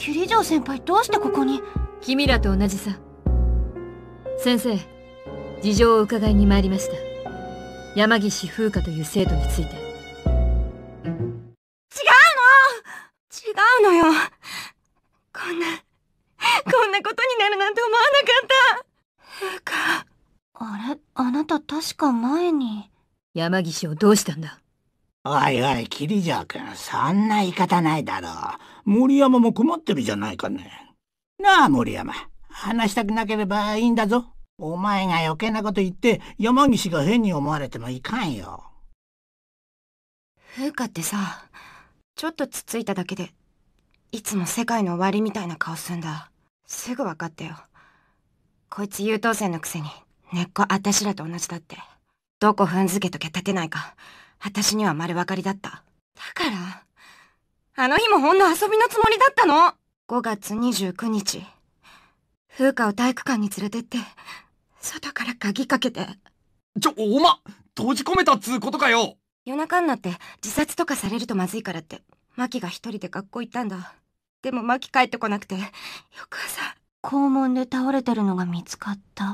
桐城先輩どうしてここに？ 君らと同じさ。先生、事情を伺いに参りました。山岸風花という生徒について。 違うのよ。こんなことになるなんて思わなかった。風花。あなた確か前に。 山岸をどうしたんだ？ おいおい、桐城君、そんな言い方ないだろう。森山も困ってるじゃないかね。なあ、森山。話したくなければいいんだぞ。お前が余計なこと言って、山岸が変に思われてもいかんよ。 風花ってさ、ちょっとつついただけで、いつも世界の終わりみたいな顔すんだ。すぐ分かったよ。こいつ優等生のくせに、根っこあたしらと同じだって。どこ踏んづけときゃ立てないか、私には丸分かりだった。だから、あの日もほんの遊びのつもりだったの。5月29日、風花を体育館に連れてって、外から鍵かけて。 閉じ込めたっつうことかよ。 夜中になって自殺とかされるとまずいからって、マキが一人で学校行ったんだ。でもマキ帰ってこなくて、翌朝、校門で倒れてるのが見つかった、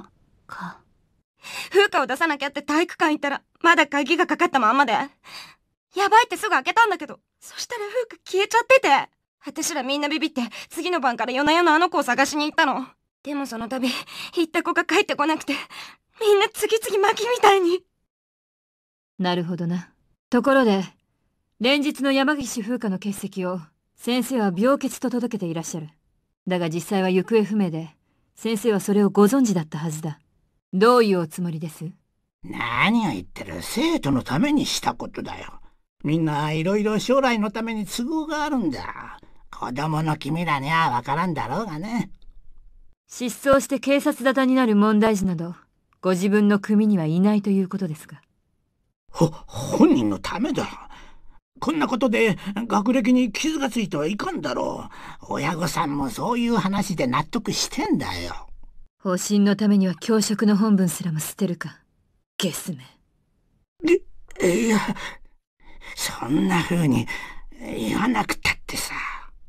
か。風花を出さなきゃって体育館行ったら、まだ鍵がかかったまんまで。やばいってすぐ開けたんだけど、そしたら風花消えちゃってて。私らみんなビビって、次の晩から夜な夜なあの子を探しに行ったの。でもその度、行った子が帰ってこなくて、みんな次々マキみたいに。 なるほどな。ところで、連日の山岸風花の欠席を先生は病欠と届けていらっしゃる。だが実際は行方不明で、先生はそれをご存知だったはずだ。どういうおつもりです？ 何を言ってる。生徒のためにしたことだよ。みんないろいろ将来のために都合があるんだ。子供の君らにはわからんだろうがね。 失踪して警察沙汰になる問題児など、ご自分の組にはいないということですか？ 本人のためだ。こんなことで学歴に傷がついてはいかんだろう。親御さんもそういう話で納得してんだよ。 保身のためには教職の本分すらも捨てるか、ゲスめ。 いや、そんな風に言わなくたってさ。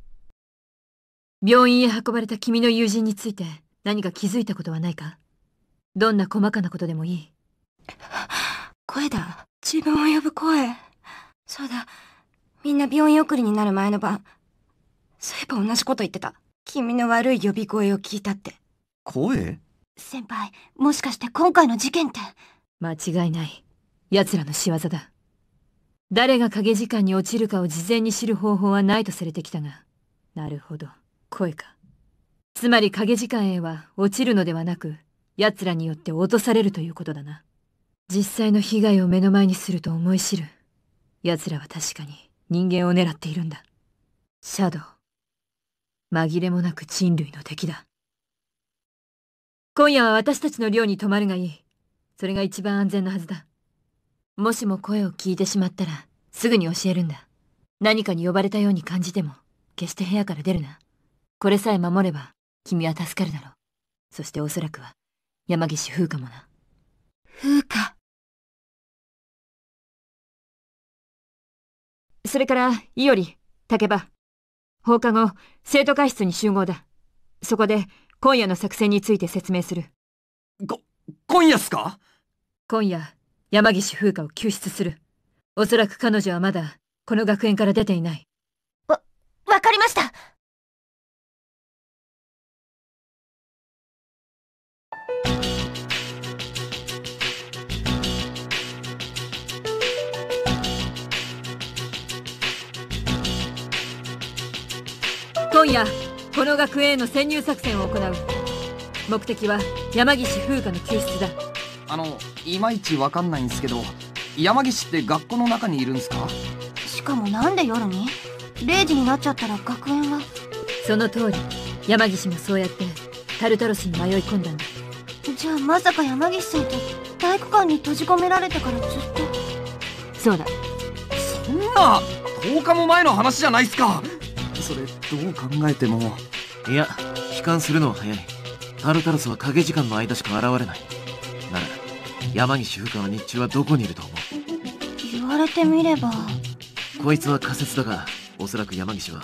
病院へ運ばれた君の友人について何か気づいたことはないか？どんな細かなことでもいい。 声だ。自分を呼ぶ声。そうだ。みんな病院送りになる前の晩、そういえば同じこと言ってた。君の悪い呼び声を聞いたって。 声？ 先輩、もしかして今回の事件って。 間違いない。奴らの仕業だ。誰が影時間に落ちるかを事前に知る方法はないとされてきたが。なるほど。声か。つまり影時間へは落ちるのではなく、奴らによって落とされるということだな。実際の被害を目の前にすると思い知る。奴らは確かに人間を狙っているんだ。シャドウ。紛れもなく人類の敵だ。今夜は私たちの寮に泊まるがいい。それが一番安全なはずだ。もしも声を聞いてしまったら、すぐに教えるんだ。何かに呼ばれたように感じても、決して部屋から出るな。これさえ守れば、君は助かるだろう。そしておそらくは、山岸風花もな。 風花。 それから、伊織、竹場。放課後、生徒会室に集合だ。そこで、今夜の作戦について説明する。 今夜っすか？ 今夜、山岸風花を救出する。おそらく彼女はまだ、この学園から出ていない。 わかりました。 今夜、この学園への潜入作戦を行う。目的は山岸風花の救出だ。 いまいちわかんないんですけど、山岸って学校の中にいるんすか？ しかもなんで夜に？0時になっちゃったら学園は。 その通り、山岸もそうやってタルタロスに迷い込んだんだ。 じゃあまさか山岸さんって体育館に閉じ込められてからずっと。 そうだ。 そんな10日も前の話じゃないっすか。それどう考えても。 いや、悲観するのは早い。タルタロスは影時間の間しか現れない。なら山岸風花は日中はどこにいると思う？ 言われてみれば。 こいつは仮説だが、おそらく山岸は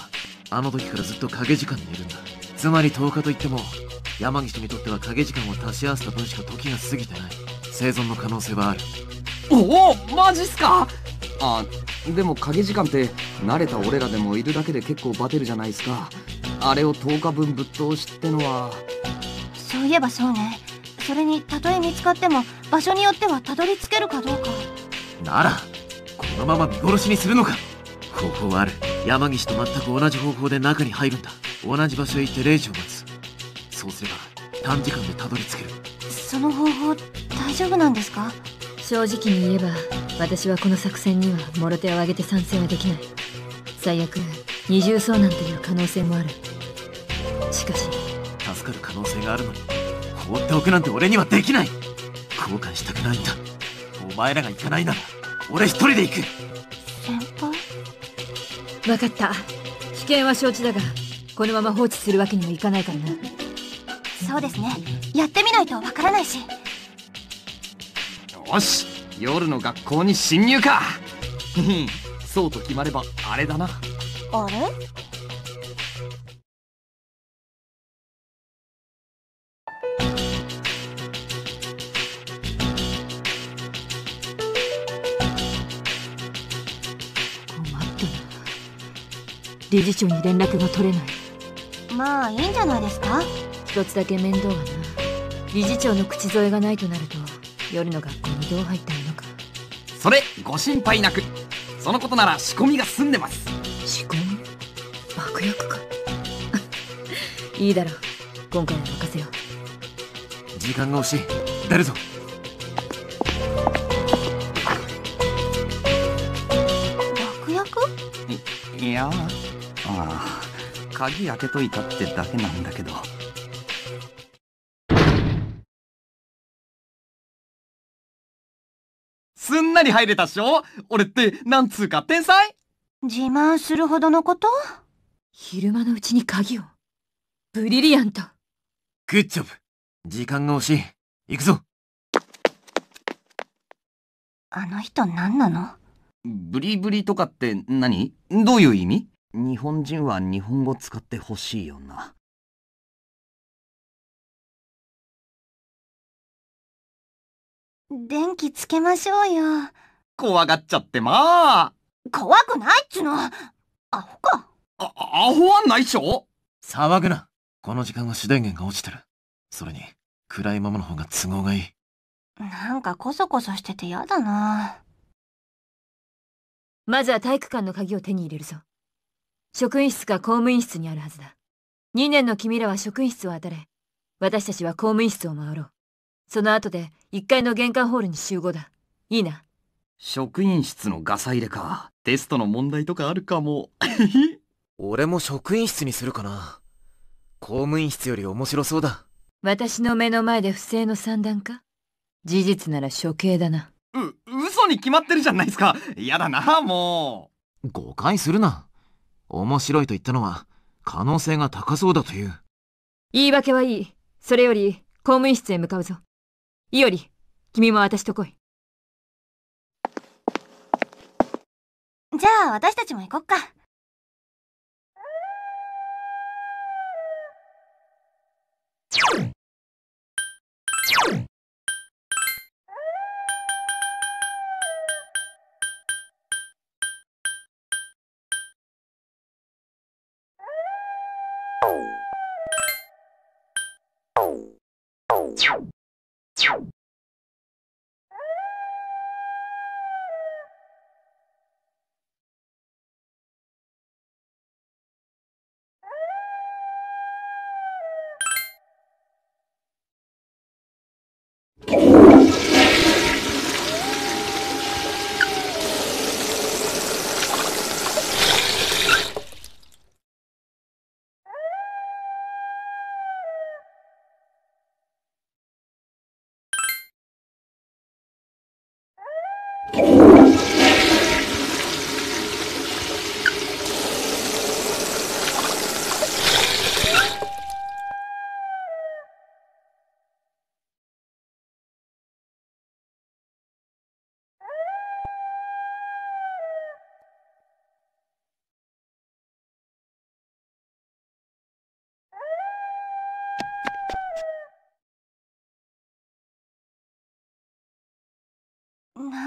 あの時からずっと影時間にいるんだ。つまり10日といっても山岸にとっては影時間を足し合わせた分しか時が過ぎてない。生存の可能性はある。 おお、マジっすか。でも影時間って慣れた俺らでもいるだけで結構バテるじゃないですか。あれを10日分ぶっ通しってのは。 そういえばそうね。それにたとえ見つかっても場所によってはたどり着けるかどうか。 ならこのまま見殺しにするのか。方法はある。山岸と全く同じ方法で中に入るんだ。同じ場所へ行って0時を待つ。そうすれば短時間でたどり着ける。 その方法大丈夫なんですか？ 正直に言えば私はこの作戦にはもろ手を挙げて賛成はできない。最悪二重遭難という可能性もある。しかし助かる可能性があるのに放っておくなんて俺にはできない。後悔したくないんだ。お前らが行かないなら俺一人で行く。 先輩？ 分かった。危険は承知だがこのまま放置するわけにはいかないからな。 そうですね。やってみないとわからないし。 よし、夜の学校に侵入か。そうと決まればあれだな。 あれ？ 困ったな。理事長に連絡が取れない。 まあいいんじゃないですか。 一つだけ面倒はな。理事長の口添えがないとなると夜の学校にどう入ったらいいのか。 それご心配なく。そのことなら仕込みが済んでます。 仕込み？爆薬か。いいだろう。今回は任せよう。 時間が惜しい。出るぞ。 爆薬？ いや鍵開けといたってだけなんだけど。すんなり入れたっしょ。俺ってなんつうか天才。 自慢するほどのこと？ 昼間のうちに鍵を。ブリリアント。 グッジョブ。時間が惜しい。行くぞ。 あの人何なの？ ブリブリとかって何？どういう意味？日本人は日本語使ってほしいよな。 電気つけましょうよ。 怖がっちゃってまあ。 怖くないっつの。アホか。 アホはないっしょ。 騒ぐな。この時間は主電源が落ちてる。それに暗いままの方が都合がいい。 なんかコソコソしててやだな。 まずは体育館の鍵を手に入れるぞ。職員室か公務員室にあるはずだ。2年の君らは職員室を当たれ。私たちは公務員室を回ろう。その後で1階の玄関ホールに集合だ。いいな。 職員室のガサ入れか。テストの問題とかあるかも。 俺も職員室にするかな。公務員室より面白そうだ。 私の目の前で不正の算段か？事実なら処刑だな。 嘘に決まってるじゃないですか。やだな、もう。誤解するな。面白いと言ったのは可能性が高そうだという。 言い訳はいい。それより公務員室へ向かうぞ。いおり、君も私と来い。 じゃあ私たちも行こっか。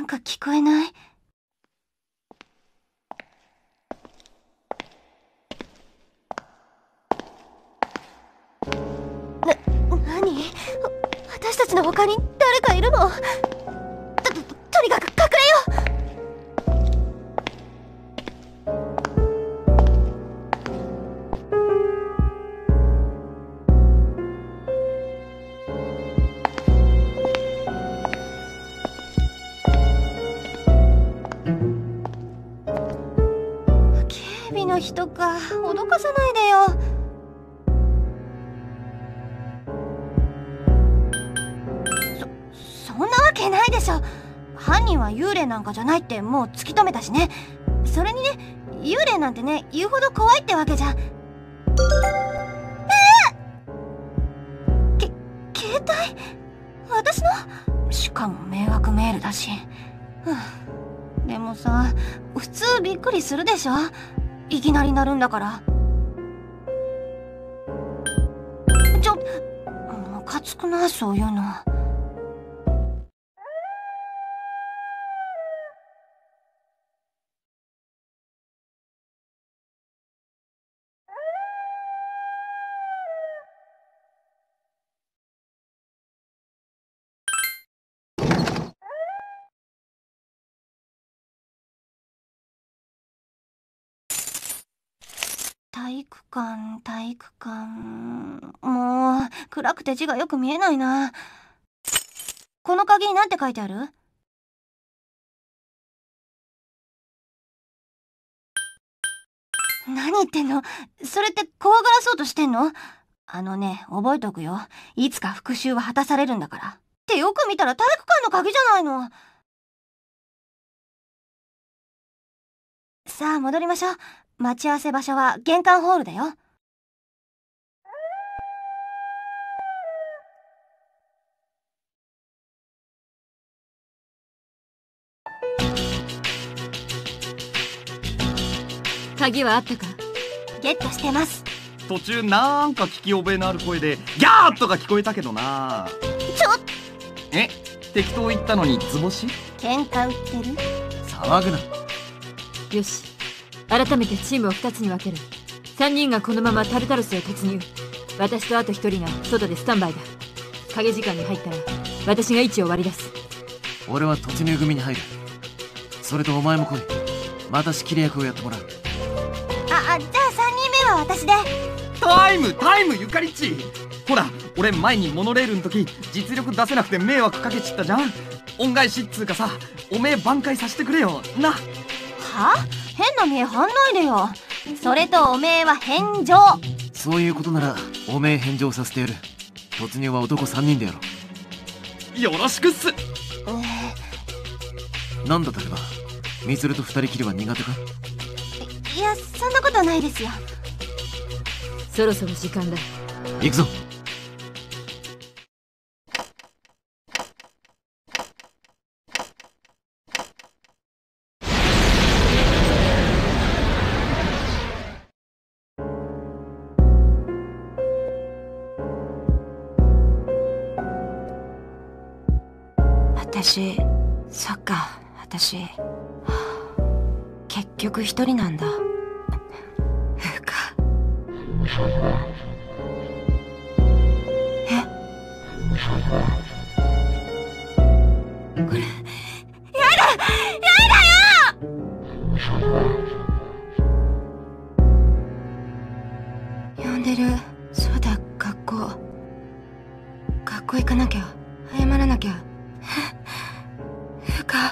なんか聞こえない？何？私たちの他に誰かいるの？とにかく隠れよう。警備の人か、脅かさないでよ。そんなわけないでしょ。犯人は幽霊なんかじゃないってもう突き止めたしね。それにね、幽霊なんてね、言うほど怖いってわけじゃ。携帯？私の？しかも迷惑メールだし。でもさ、普通びっくりするでしょ。いきなり鳴るんだから。ムカつくな、そういうの。体育館。もう、暗くて字がよく見えないな。この鍵なんて書いてある？何言ってんの？それって怖がらそうとしてんの？覚えとくよ。いつか復讐は果たされるんだから。ってよく見たら体育館の鍵じゃないの。さあ、戻りましょう。待ち合わせ場所は玄関ホールだよ。 鍵はあったか？ ゲットしてます。 途中なんか聞き覚えのある声でギャーとか聞こえたけどな。適当言ったのに図星？ 喧嘩売ってる？ 騒ぐな。 よし、改めてチームを2つに分ける。3人がこのままタルタロスへ突入。私とあと1人が外でスタンバイだ。影時間に入ったら私が位置を割り出す。 俺は突入組に入る。それとお前も来い。また仕切り役をやってもらう。 じゃあ3人目は私で。 タイムゆかりっち。ほら、俺前にモノレールの時実力出せなくて迷惑かけちったじゃん。恩返しっつうかさ、おめえ挽回させてくれよな。 は？変な見え張んないでよ。それとおめえは返上。 そういうことならおめえ返上させてやる。突入は男3人でやろう。よろしくっす。 なんだ竹場、みつると2人きりは苦手か？ いや、そんなことないですよ。 そろそろ時間だ。 行くぞ。 そっか、私、結局一人なんだ。ふうか。これ、やだよ。呼んでる。そうだ、学校行かなきゃ。謝らなきゃ。ふうか。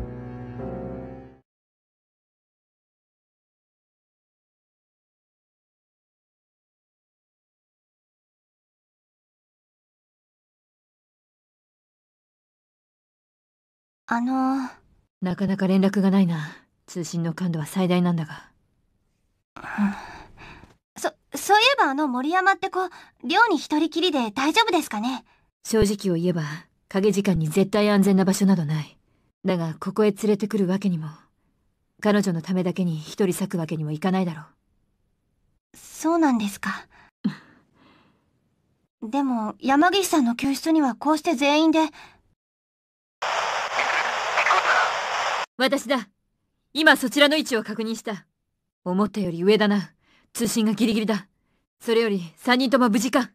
なかなか連絡がないな。通信の感度は最大なんだが。 そういえば森山って子、寮に一人きりで大丈夫ですかね？ 正直を言えば、影時間に絶対安全な場所などない。だが、ここへ連れてくるわけにも、彼女のためだけに一人割くわけにもいかないだろう。 そうなんですか。でも、山岸さんの救出にはこうして全員で。 私だ。今そちらの位置を確認した。思ったより上だな。通信がギリギリだ。それより3人とも無事か。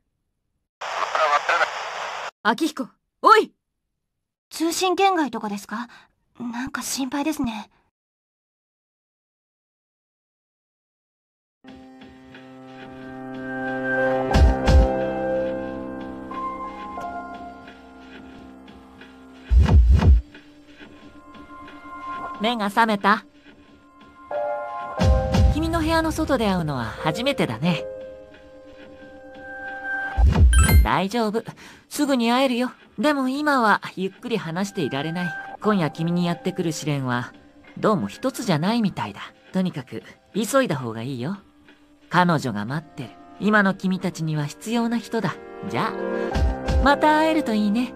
秋彦、おい！ 通信圏外とかですか？なんか心配ですね。 目が覚めた？君の部屋の外で会うのは初めてだね。大丈夫。すぐに会えるよ。でも今はゆっくり話していられない。今夜君にやってくる試練はどうも一つじゃないみたいだ。とにかく急いだ方がいいよ。彼女が待ってる。今の君たちには必要な人だ。じゃあまた会えるといいね。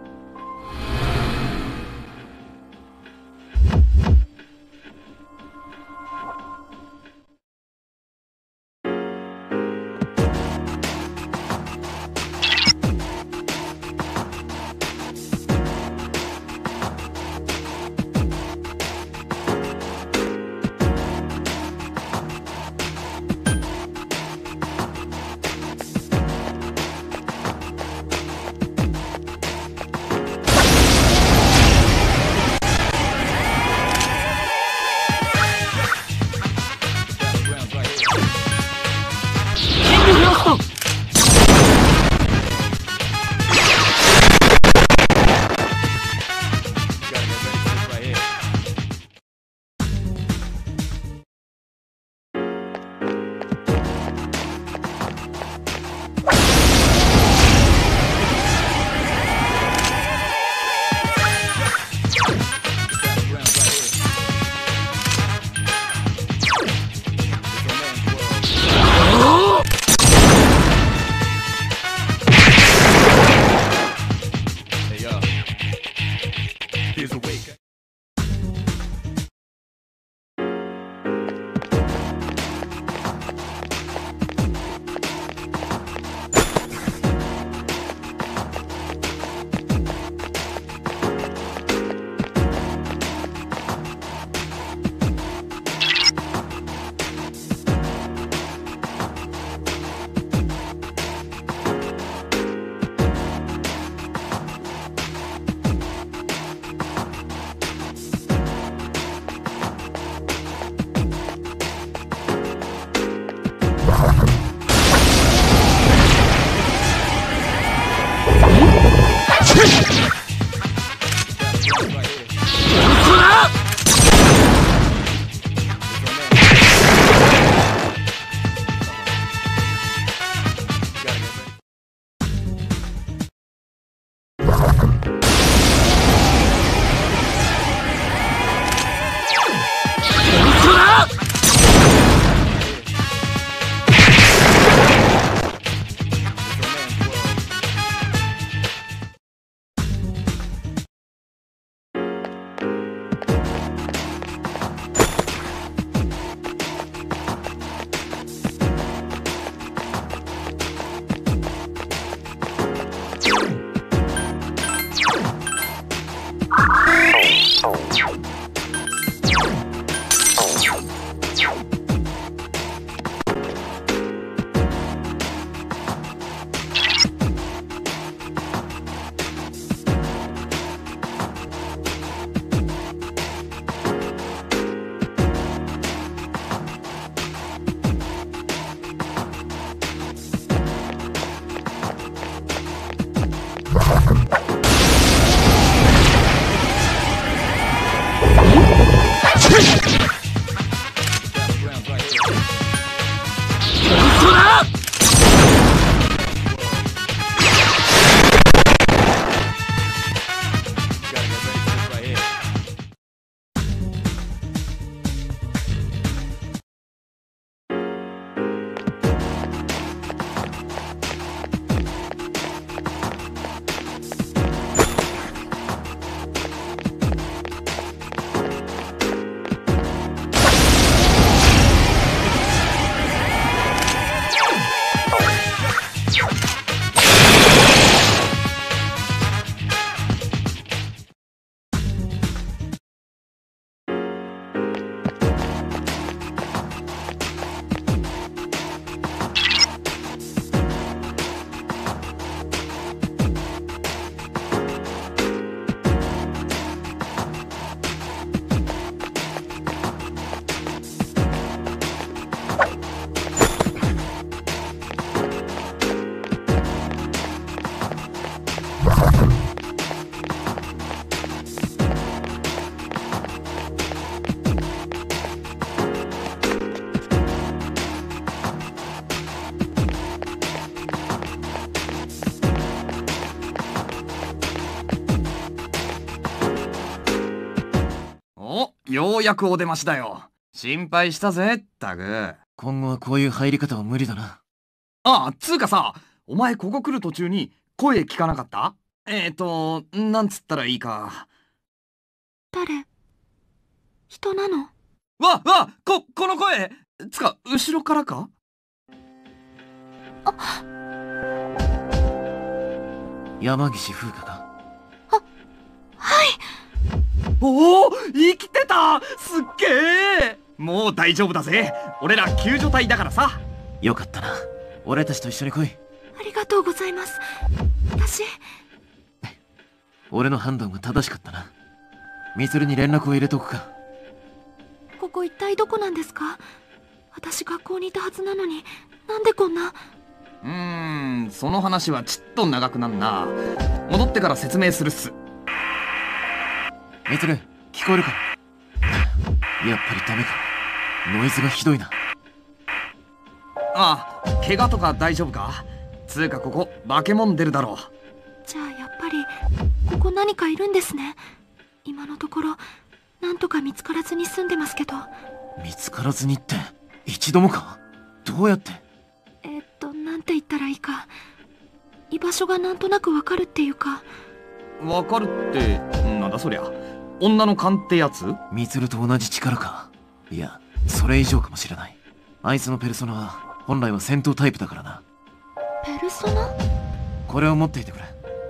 ようやくお出ましだよ。心配したぜったく。 今後はこういう入り方は無理だな。 ああ、つうかさ、お前ここ来る途中に声聞かなかった？なんつったらいいか。 誰？人なの？ この声！つか、後ろからか？ 山岸風花か？ はい。 おお、生きてた！すっげえ！もう大丈夫だぜ。俺ら救助隊だからさ。 よかったな。俺たちと一緒に来い。 ありがとうございます。私。 俺の判断は正しかったな。みつるに連絡を入れとくか。 ここ一体どこなんですか？私学校にいたはずなのに、なんでこんな。 その話はちっと長くなんな。戻ってから説明するっす。 みつる、聞こえるか？やっぱりダメか。ノイズがひどいな。 ああ、怪我とか大丈夫か？つうかここ化け物出るだろう。 じゃあやっぱりここ何かいるんですね。今のところなんとか見つからずに済んでますけど。 見つからずにって一度もか？どうやって？ なんて言ったらいいか。居場所がなんとなくわかるっていうか。 わかるってなんだそりゃ。女の勘ってやつ？ みつると同じ力か。いや、それ以上かもしれない。あいつのペルソナは本来は戦闘タイプだからな。 ペルソナ？ これを持っていてくれ。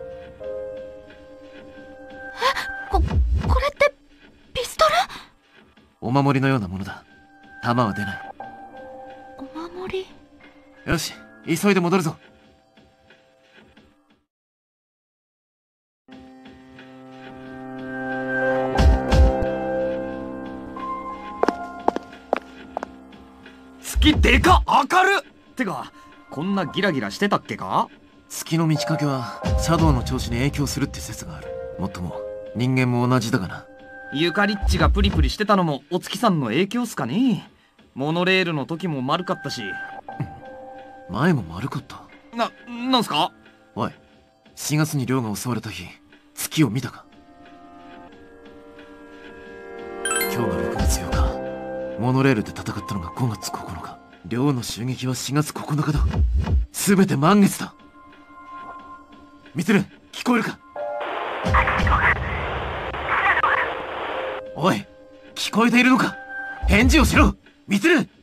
これってピストル？ お守りのようなものだ。弾は出ない。 お守り？ よし、急いで戻るぞ。 月でかっ！明るっ！てか、こんなギラギラしてたっけか？ 月の満ち欠けはシャドウの調子に影響するって説がある。もっとも人間も同じだがな。 ユカリッチがプリプリしてたのもお月さんの影響っすかね。モノレールの時も丸かったし。 前も丸かった。 なんすか？ おい、4月に亮が襲われた日、月を見たか？今日が6月8日、モノレールで戦ったのが5月9日。亮の襲撃は4月9日だ。全て満月だ。みつる、聞こえるか？おい、聞こえているのか？返事をしろ、みつる！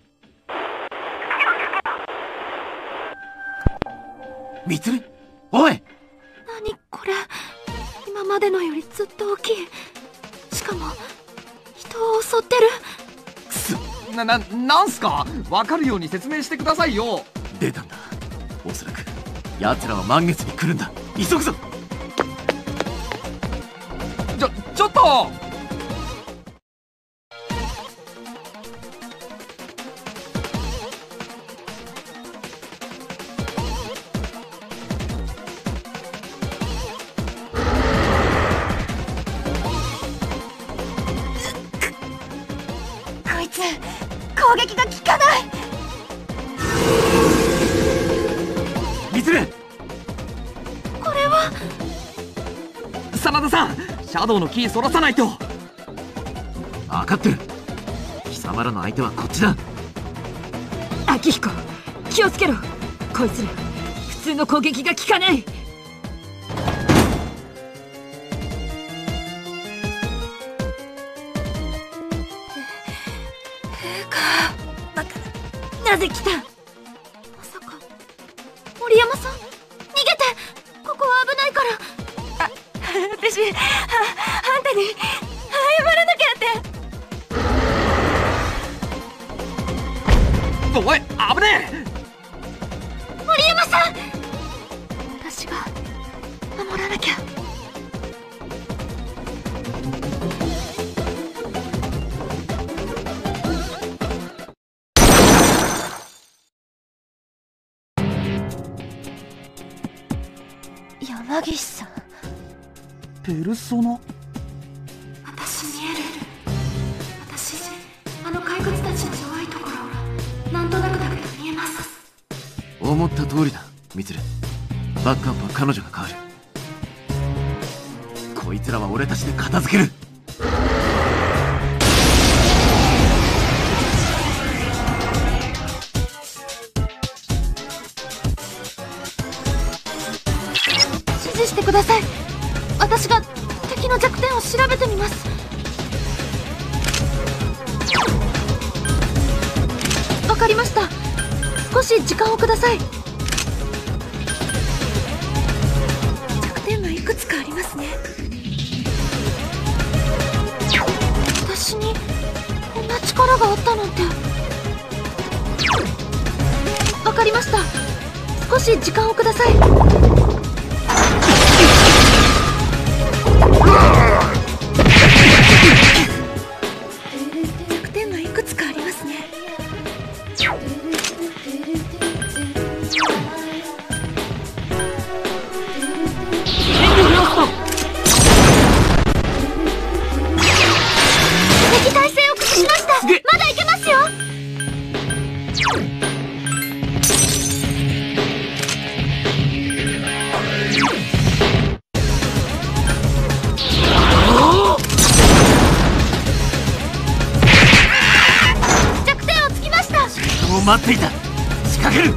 みつる、おい！ 何これ。今までのよりずっと大きい。しかも人を襲ってる。 くそ！ なんすか？わかるように説明してくださいよ。 出たんだ。おそらく奴らは満月に来るんだ。急ぐぞ！ ちょっと！ こいつ攻撃が効かない。 みつる！ これは真田さん、シャドウのキーそらさないと。 分かってる。貴様らの相手はこっちだ。 秋彦、気をつけろ。こいつら普通の攻撃が効かない。なぜ来た？ まさか森山さん、逃げて。ここは危ないから。私あんたに謝らなきゃって。 おい、危ねえ！ 森山さん、私が守らなきゃ。山岸さん。 ペルソナ？ 私見える。私あの怪物たちの弱いところなんとなくだけど見えます。 思った通りだ、みつる。バックアップは彼女が変わる。こいつらは俺たちで片付ける。 してください。私が敵の弱点を調べてみます。わかりました。少し時間をください。弱点はいくつかありますね。私にこんな力があったなんて。わかりました。少し時間をください。弱点はいくつかありますね。敵耐性を崩しました。まだいけますよ。弱点をつきました。 もう待っていた。仕掛ける。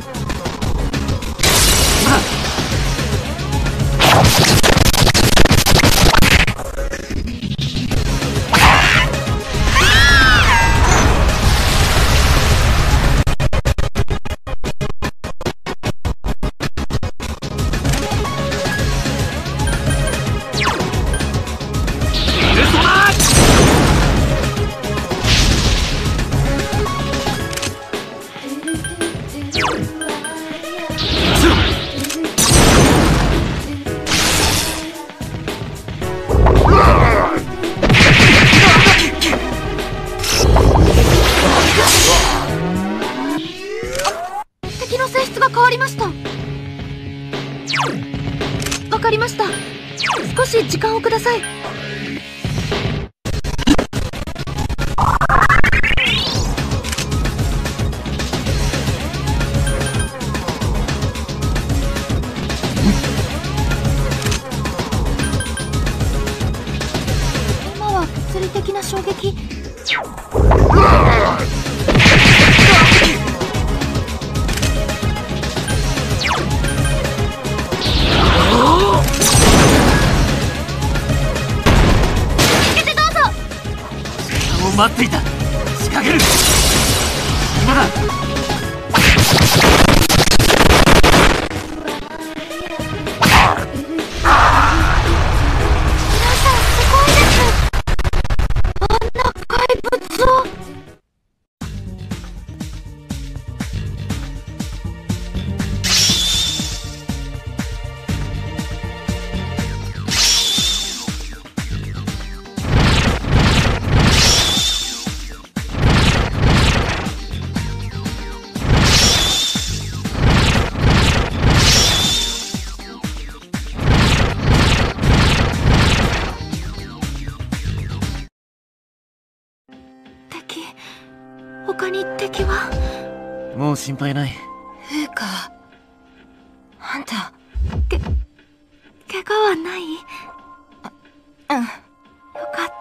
敵の性質が変わりました。わかりました。少し時間をください。今は物理的な衝撃。 待っていた。仕掛ける。今だ。 皆さんすごいです。あんな怪物を。他に敵は？ もう心配ない。 陛下、あんた怪我はない？うん、よかった。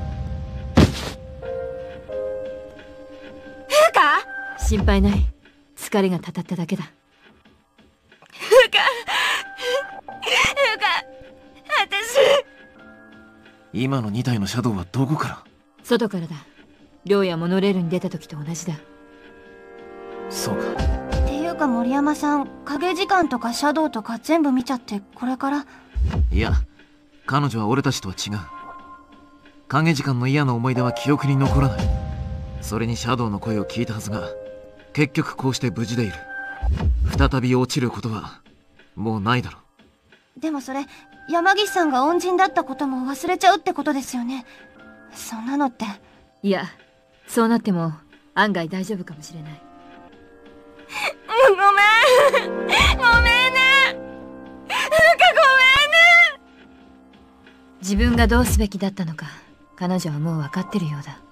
陛下？ 心配ない。疲れがたたっただけだ。 陛下、陛下、私。 今の2体のシャドウはどこから？ 外からだ。寮やモノレールに出た時と同じだ。 そうか。 っていうか森山さん、影時間とかシャドウとか全部見ちゃってこれから？ いや、彼女は俺たちとは違う。影時間の嫌な思い出は記憶に残らない。それにシャドウの声を聞いたはずが、結局こうして無事でいる。再び落ちることはもうないだろう。でもそれ、山岸さんが恩人だったことも忘れちゃうってことですよね。そんなのって。 いや、そうなっても案外大丈夫かもしれない。 ごめん。ごめんね。なんかごめんね。 自分がどうすべきだったのか、彼女はもう分かってるようだ。